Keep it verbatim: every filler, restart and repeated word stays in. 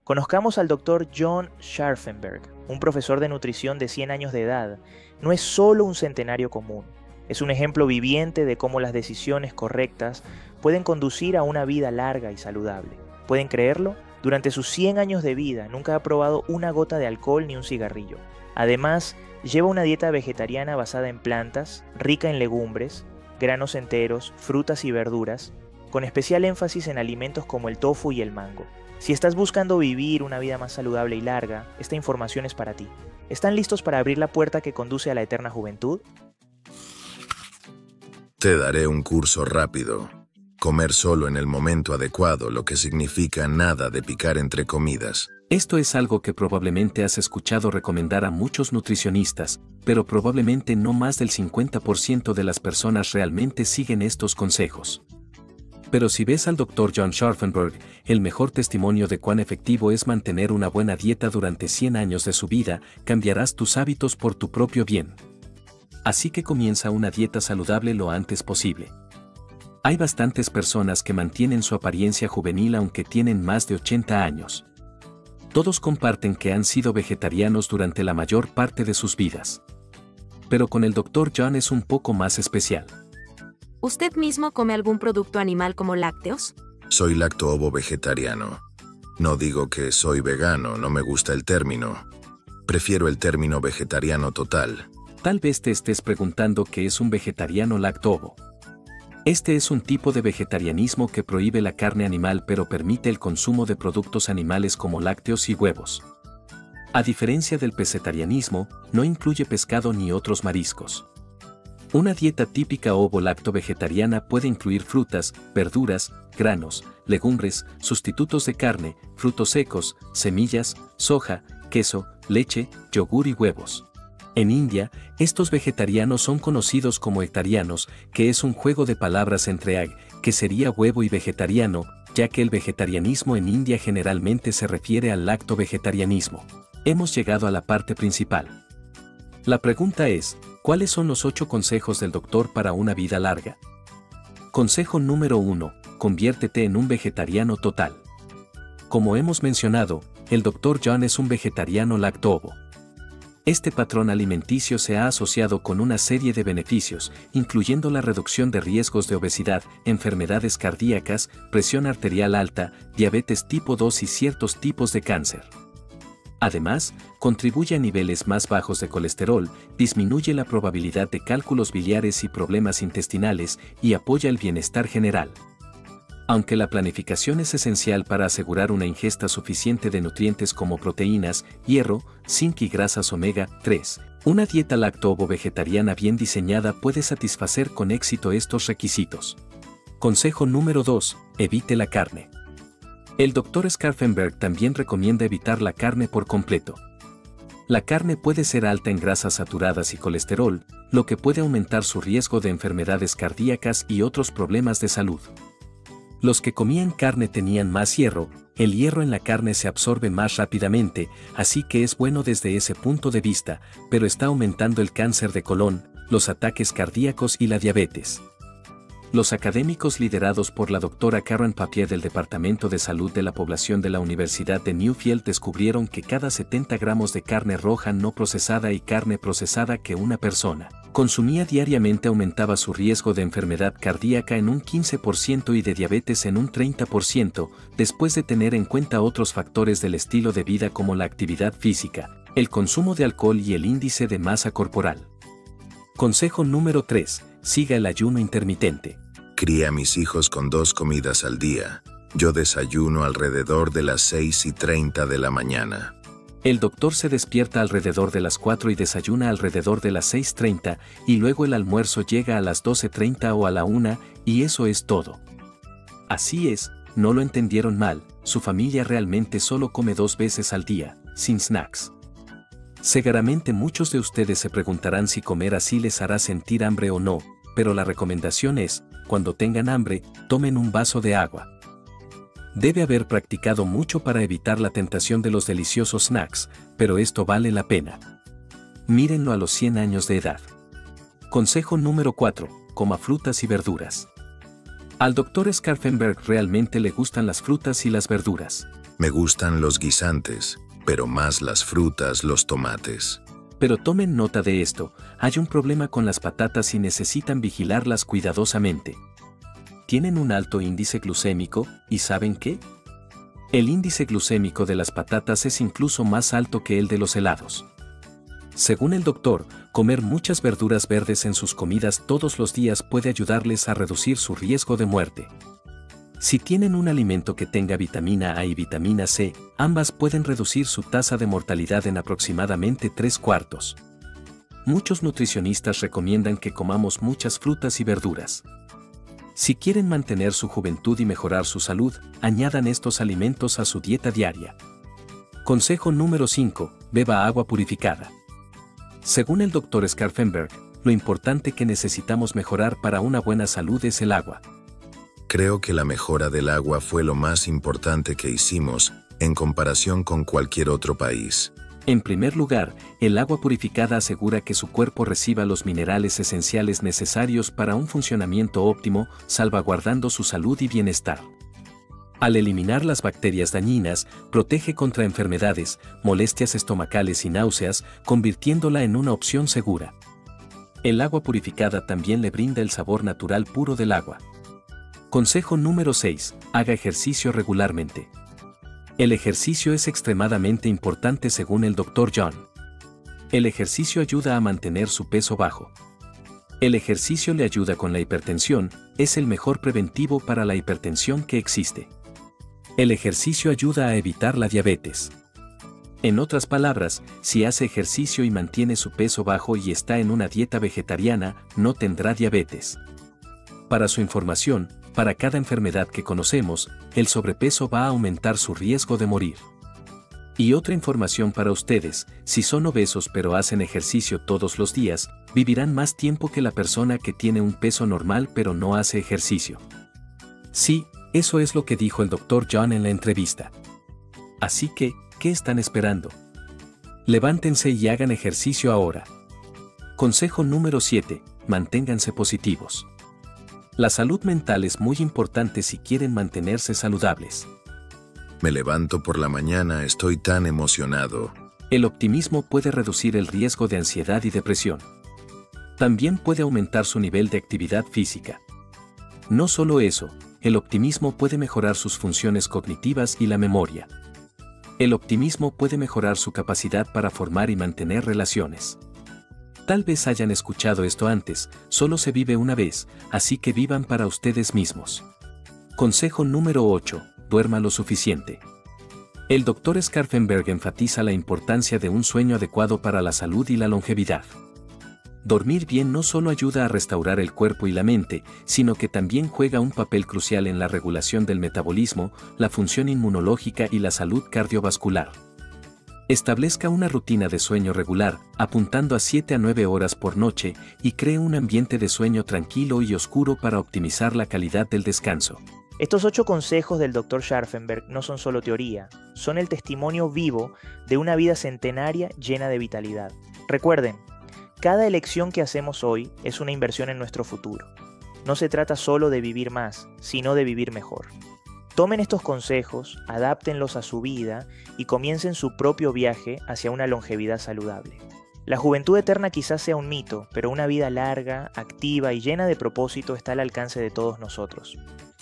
Conozcamos al doctor John Scharfenberg, un profesor de nutrición de cien años de edad. No es solo un centenario común, es un ejemplo viviente de cómo las decisiones correctas pueden conducir a una vida larga y saludable. ¿Pueden creerlo? Durante sus cien años de vida nunca ha probado una gota de alcohol ni un cigarrillo. Además, lleva una dieta vegetariana basada en plantas, rica en legumbres, granos enteros, frutas y verduras, con especial énfasis en alimentos como el tofu y el mango. Si estás buscando vivir una vida más saludable y larga, esta información es para ti. ¿Están listos para abrir la puerta que conduce a la eterna juventud? Te daré un curso rápido. Comer solo en el momento adecuado, lo que significa nada de picar entre comidas. Esto es algo que probablemente has escuchado recomendar a muchos nutricionistas, pero probablemente no más del cincuenta por ciento de las personas realmente siguen estos consejos. Pero si ves al doctor John Scharfenberg, el mejor testimonio de cuán efectivo es mantener una buena dieta durante cien años de su vida, cambiarás tus hábitos por tu propio bien. Así que comienza una dieta saludable lo antes posible. Hay bastantes personas que mantienen su apariencia juvenil aunque tienen más de ochenta años. Todos comparten que han sido vegetarianos durante la mayor parte de sus vidas. Pero con el doctor John es un poco más especial. ¿Usted mismo come algún producto animal como lácteos? Soy lacto-ovo vegetariano. No digo que soy vegano, no me gusta el término. Prefiero el término vegetariano total. Tal vez te estés preguntando qué es un vegetariano lacto-ovo. Este es un tipo de vegetarianismo que prohíbe la carne animal pero permite el consumo de productos animales como lácteos y huevos. A diferencia del pescetarianismo, no incluye pescado ni otros mariscos. Una dieta típica ovo-lacto-vegetariana puede incluir frutas, verduras, granos, legumbres, sustitutos de carne, frutos secos, semillas, soja, queso, leche, yogur y huevos. En India, estos vegetarianos son conocidos como hectarianos, que es un juego de palabras entre ag, que sería huevo, y vegetariano, ya que el vegetarianismo en India generalmente se refiere al lacto-vegetarianismo. Hemos llegado a la parte principal. La pregunta es, ¿cuáles son los ocho consejos del doctor para una vida larga? Consejo número uno. Conviértete en un vegetariano total. Como hemos mencionado, el doctor John es un vegetariano lacto-ovo. Este patrón alimenticio se ha asociado con una serie de beneficios, incluyendo la reducción de riesgos de obesidad, enfermedades cardíacas, presión arterial alta, diabetes tipo dos y ciertos tipos de cáncer. Además, contribuye a niveles más bajos de colesterol, disminuye la probabilidad de cálculos biliares y problemas intestinales y apoya el bienestar general. Aunque la planificación es esencial para asegurar una ingesta suficiente de nutrientes como proteínas, hierro, zinc y grasas omega tres, una dieta lacto-ovo vegetariana bien diseñada puede satisfacer con éxito estos requisitos. Consejo número dos. Evite la carne. El doctor Scharfenberg también recomienda evitar la carne por completo. La carne puede ser alta en grasas saturadas y colesterol, lo que puede aumentar su riesgo de enfermedades cardíacas y otros problemas de salud. Los que comían carne tenían más hierro, el hierro en la carne se absorbe más rápidamente, así que es bueno desde ese punto de vista, pero está aumentando el cáncer de colon, los ataques cardíacos y la diabetes. Los académicos liderados por la doctora Karen Papier del Departamento de Salud de la Población de la Universidad de Newfield descubrieron que cada setenta gramos de carne roja no procesada y carne procesada que una persona consumía diariamente aumentaba su riesgo de enfermedad cardíaca en un quince por ciento y de diabetes en un treinta por ciento, después de tener en cuenta otros factores del estilo de vida como la actividad física, el consumo de alcohol y el índice de masa corporal. Consejo número tres. Siga el ayuno intermitente. Cría a mis hijos con dos comidas al día. Yo desayuno alrededor de las seis y treinta de la mañana. El doctor se despierta alrededor de las cuatro y desayuna alrededor de las seis treinta, y luego el almuerzo llega a las doce treinta o a la una, y eso es todo. Así es, no lo entendieron mal, su familia realmente solo come dos veces al día, sin snacks. Seguramente muchos de ustedes se preguntarán si comer así les hará sentir hambre o no, pero la recomendación es, cuando tengan hambre, tomen un vaso de agua. Debe haber practicado mucho para evitar la tentación de los deliciosos snacks, pero esto vale la pena. Mírenlo a los cien años de edad. Consejo número cuatro. Coma frutas y verduras. Al doctor Scharfenberg realmente le gustan las frutas y las verduras. Me gustan los guisantes, pero más las frutas, los tomates. Pero tomen nota de esto, hay un problema con las patatas y necesitan vigilarlas cuidadosamente. Tienen un alto índice glucémico, ¿y saben qué? El índice glucémico de las patatas es incluso más alto que el de los helados. Según el doctor, comer muchas verduras verdes en sus comidas todos los días puede ayudarles a reducir su riesgo de muerte. Si tienen un alimento que tenga vitamina A y vitamina C, ambas pueden reducir su tasa de mortalidad en aproximadamente tres cuartos. Muchos nutricionistas recomiendan que comamos muchas frutas y verduras. Si quieren mantener su juventud y mejorar su salud, añadan estos alimentos a su dieta diaria. Consejo número cinco. Beba agua purificada. Según el doctor Scharfenberg, lo importante que necesitamos mejorar para una buena salud es el agua. Creo que la mejora del agua fue lo más importante que hicimos en comparación con cualquier otro país. En primer lugar, el agua purificada asegura que su cuerpo reciba los minerales esenciales necesarios para un funcionamiento óptimo, salvaguardando su salud y bienestar. Al eliminar las bacterias dañinas, protege contra enfermedades, molestias estomacales y náuseas, convirtiéndola en una opción segura. El agua purificada también le brinda el sabor natural puro del agua. Consejo número seis. Haga ejercicio regularmente. El ejercicio es extremadamente importante según el doctor John. El ejercicio ayuda a mantener su peso bajo. El ejercicio le ayuda con la hipertensión, es el mejor preventivo para la hipertensión que existe. El ejercicio ayuda a evitar la diabetes. En otras palabras, si hace ejercicio y mantiene su peso bajo y está en una dieta vegetariana, no tendrá diabetes. Para su información, para cada enfermedad que conocemos, el sobrepeso va a aumentar su riesgo de morir. Y otra información para ustedes, si son obesos pero hacen ejercicio todos los días, vivirán más tiempo que la persona que tiene un peso normal pero no hace ejercicio. Sí, eso es lo que dijo el doctor John en la entrevista. Así que, ¿qué están esperando? Levántense y hagan ejercicio ahora. Consejo número siete. Manténganse positivos. La salud mental es muy importante si quieren mantenerse saludables. Me levanto por la mañana, estoy tan emocionado. El optimismo puede reducir el riesgo de ansiedad y depresión. También puede aumentar su nivel de actividad física. No solo eso, el optimismo puede mejorar sus funciones cognitivas y la memoria. El optimismo puede mejorar su capacidad para formar y mantener relaciones. Tal vez hayan escuchado esto antes, solo se vive una vez, así que vivan para ustedes mismos. Consejo número ocho. Duerma lo suficiente. El doctor Scharfenberg enfatiza la importancia de un sueño adecuado para la salud y la longevidad. Dormir bien no solo ayuda a restaurar el cuerpo y la mente, sino que también juega un papel crucial en la regulación del metabolismo, la función inmunológica y la salud cardiovascular. Establezca una rutina de sueño regular, apuntando a siete a nueve horas por noche, y cree un ambiente de sueño tranquilo y oscuro para optimizar la calidad del descanso. Estos ocho consejos del doctor Scharfenberg no son solo teoría, son el testimonio vivo de una vida centenaria llena de vitalidad. Recuerden, cada elección que hacemos hoy es una inversión en nuestro futuro. No se trata solo de vivir más, sino de vivir mejor. Tomen estos consejos, adáptenlos a su vida y comiencen su propio viaje hacia una longevidad saludable. La juventud eterna quizás sea un mito, pero una vida larga, activa y llena de propósito está al alcance de todos nosotros.